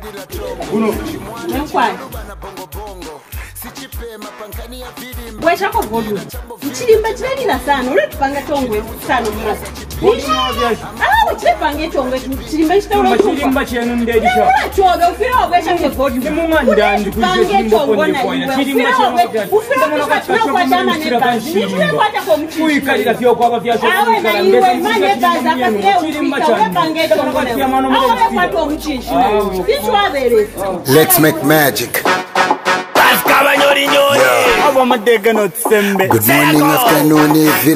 Uno. Mkwani. Weshako bodu. Chilimba chilina sana. Ule tupanga tongwe sana mrasa. Chipanga tongwe chilimba chitawala. Chilimba chenu ndedi sha. Choga ufira wesha ke bodu. Mumanda ndikuze chilimba konde kwa. Chilimba chenu. Ufira kwa chama ne bazi. Ufira kwa kwa mchi. Kuikalira kyo kwa vya sha. Awe iwe mane baza kasile ufika wepanga tongwe. Let's make magic. Good morning, afternoon, evening,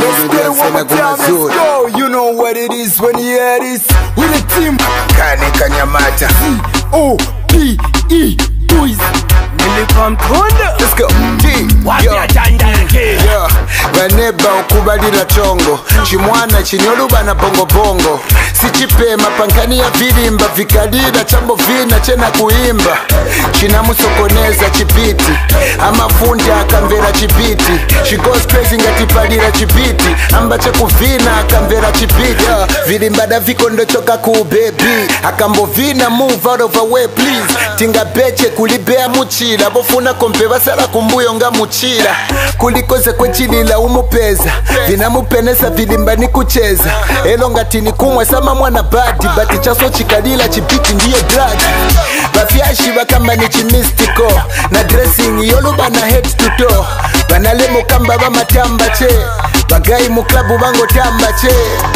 you know what it is when you hear this. With the team Kani Kanyamata COPE boys. Let's go. Yo, vaneba ukubalira chongo chimwana chinyoluba na bongo bongo sichipema pankani ya vilimba vikadira chambo vina chena kuimba chinamusokoneza chipiti amafundi akamvera chipiti she goes crazy ngatipalira chipiti ambache kuvina akamvera chipiti vilimba da vikondo choka ku baby akambovina move out of the way please tinga beche kulibea muchila bofuna kompe basala kumbuyo nga muchila kulikoze kwechilila umupeza vinamupenesa vilimba ni kucheza elo ngatini kumwe sama mwana badi bati chaso chikalila chipiti ndiye drug bafyashi bakamba ni chimistiko na dressing yoluba na head to toe banale mukamba bamatamba che bagayi mu club bango tamba che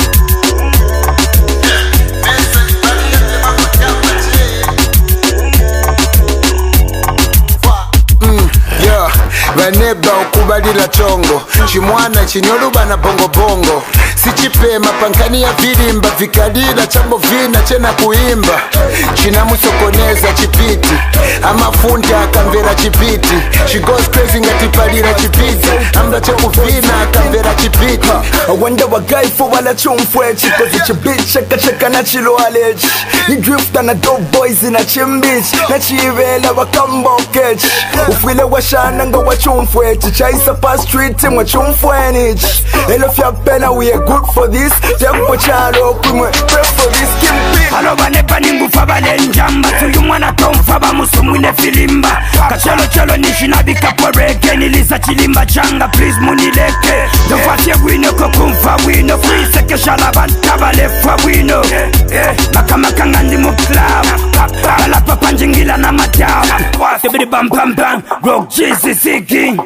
vaneba ukubalira chongo chimwana chinyoluba na bongo bongo sichipema pankani ya vilimba vikadira chambo vina chena kuimba chinamusokoneza chipiti amafundi akamvera chipiti she goes crazy ngatipalira chipiti ambache kuvina akamvera chipiti wanda wagaifu wala chumfwe chikozi chibicha kacheka na chiloaleji ni drifta na dope boys na chimbichi na chivela wakambokech ufile washana nga wachumfwe chichaisa past street mwa chumfwenich elo fya pena we are good for this fya kupochalo kumwe pray for this kimpin halo banepa ningufa balenjamba tuyu mwana tomfa bamusumwine filimba kachalo chalo nishina bikaporeke nilisa chilimba changa please munileke dofasye wino kokumfa wino kuiseke shalabanta balefwa wino makamaka ndi mu club balapa panjingila na matao kebidi bam bam bam rock Jesus king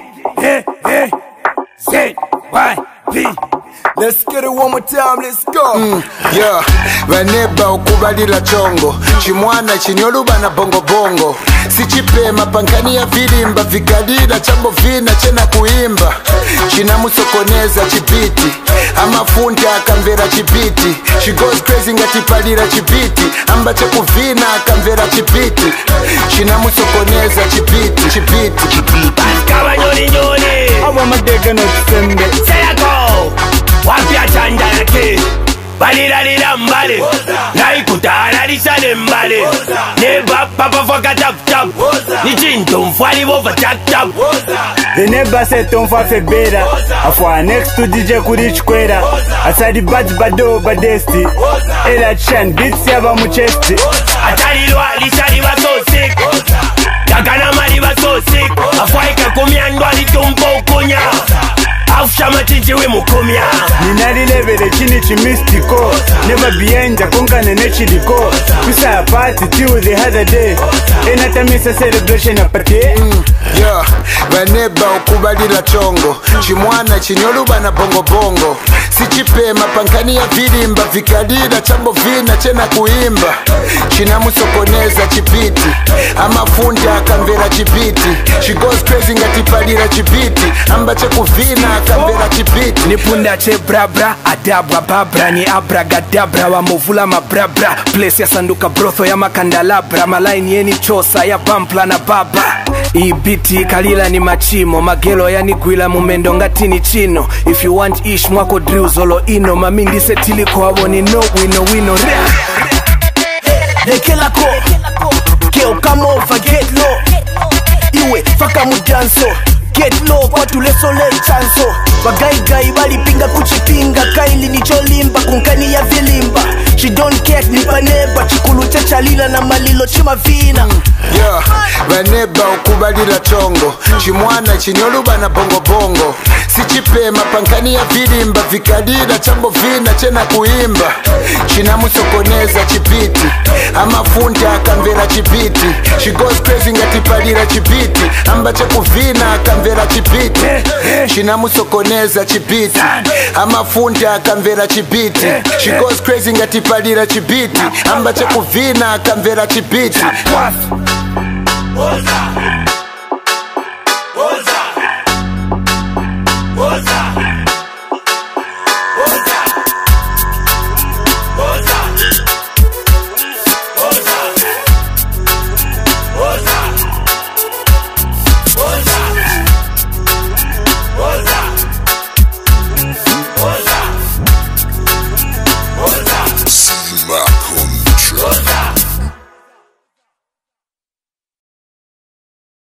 say why be. Let's get it one more time, let's go. Yeah, vaneba ukubalira chongo chimwana chinyoluba na bongo bongo sichipema pankani ya vilimba vikadira chambo vina chena kuimba chinamusokoneza chipiti amafundi akamvera chipiti she goes crazy ngatipalira chipiti ambache kuvina akamvera chipiti chinamusokoneza chipiti Baskaba nyoni Abo madega no tsembe Say go Wapya chanda yake Balila mbale Naikutana lisale mbale Neba papa foka tap tap Ni chinto mfwali wova tap tap The neighbor said don't fa better Afwa next to DJ kurichkwera Asadi badge bado badesti Ela chan beats yaba muchesti Atalilwa lisali wa so sick Yakana mali wa so sick Afwa ika kumiandwa litumpo ukunya Afshama chinchiwe mukumya Ninalilevele chini chimistiko Never bienja kongane nechiliko Pisa ya party till the other day Enatamisa celebration ya party Yeah, vaneba ukubalira chongo chimwana chinyoluba na bongo bongo sichipema pankani ya vilimba vikadira chambo vina chena kuimba chinamusokoneza chipiti amafundi akamvera chipiti she goes crazy ngatipalira chipiti ambache kuvina akamvera chipiti nipunda che brabra adabra babra ni abragadabra wamuvula mabrabra place ya sanduka brotho ya makandalabra malaini yeni chosa ya bampla na baba ibiti kalila ni machimo magelo yanigwila mumendo ngatini chino if you want ish mwako drill zolo ino mamindi setiliko awoni no wino They kill a co Kill come over get low Iwe faka mudanso Get low kwa tulesole chanso Wagai gai bali pinga kuchipinga Kaili ni cholimba kunkani ya vilimba She don't care right nipaneba chikulu chachalila na malilo chimavina yeah. Vaneba okubalira chongo chimwana chinyoluba na bongo bongo sichipema pankani ya vilimba vikadira chambo vina chena kuimba chinamusokoneza chipiti amafundi akamvera chipiti she goes crazy ngatipalira chipiti amba chekuvina akamvera chipiti chinamusokoneza chipiti amafundi akamvera chipiti she goes crazy ngatipalira chipiti amba chekuvina akamvera chipiti Oza